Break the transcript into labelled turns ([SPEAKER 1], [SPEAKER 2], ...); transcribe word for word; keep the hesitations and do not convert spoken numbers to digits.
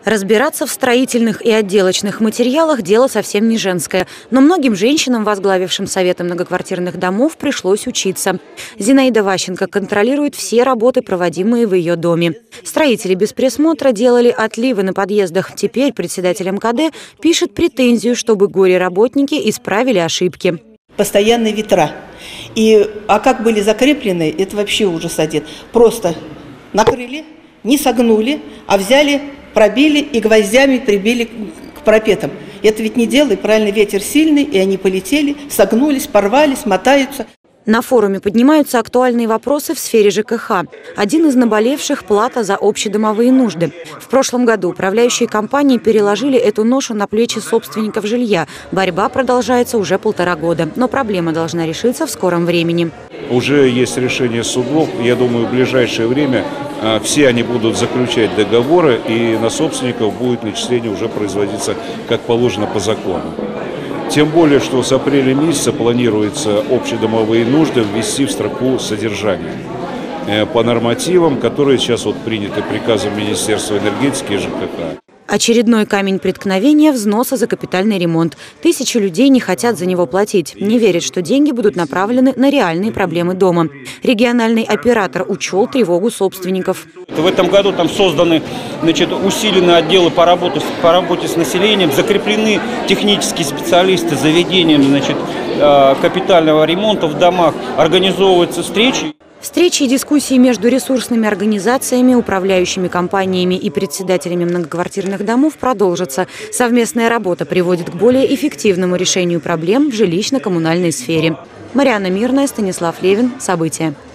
[SPEAKER 1] Разбираться в строительных и отделочных материалах – дело совсем не женское. Но многим женщинам, возглавившим Советы многоквартирных домов, пришлось учиться. Зинаида Ващенко контролирует все работы, проводимые в ее доме. Строители без присмотра делали отливы на подъездах. Теперь председатель эм ка дэ пишет претензию, чтобы горе-работники исправили ошибки.
[SPEAKER 2] Постоянные ветра. И, а как были закреплены, это вообще ужас один. Просто накрыли, не согнули, а взяли, пробили и гвоздями прибили к парапетам. Это ведь не дело, и правильно, ветер сильный, и они полетели, согнулись, порвались, мотаются.
[SPEAKER 1] На форуме поднимаются актуальные вопросы в сфере жэ ка ха. Один из наболевших – плата за общедомовые нужды. В прошлом году управляющие компании переложили эту ношу на плечи собственников жилья. Борьба продолжается уже полтора года, но проблема должна решиться в скором времени.
[SPEAKER 3] Уже есть решение судов. Я думаю, в ближайшее время все они будут заключать договоры, и на собственников будет начисление уже производиться как положено по закону. Тем более, что с апреля месяца планируется общедомовые нужды ввести в строку содержания по нормативам, которые сейчас вот приняты приказом Министерства энергетики и жэ ка ха.
[SPEAKER 1] Очередной камень преткновения – взноса за капитальный ремонт. Тысячи людей не хотят за него платить. Не верят, что деньги будут направлены на реальные проблемы дома. Региональный оператор учел тревогу собственников.
[SPEAKER 4] В этом году там созданы, значит, усиленные отделы по работе, по работе с населением, закреплены технические специалисты за ведением, значит, капитального ремонта в домах, организовываются встречи.
[SPEAKER 1] Встречи и дискуссии между ресурсными организациями, управляющими компаниями и председателями многоквартирных домов продолжатся. Совместная работа приводит к более эффективному решению проблем в жилищно-коммунальной сфере. Марьяна Мирная, Станислав Левин. События.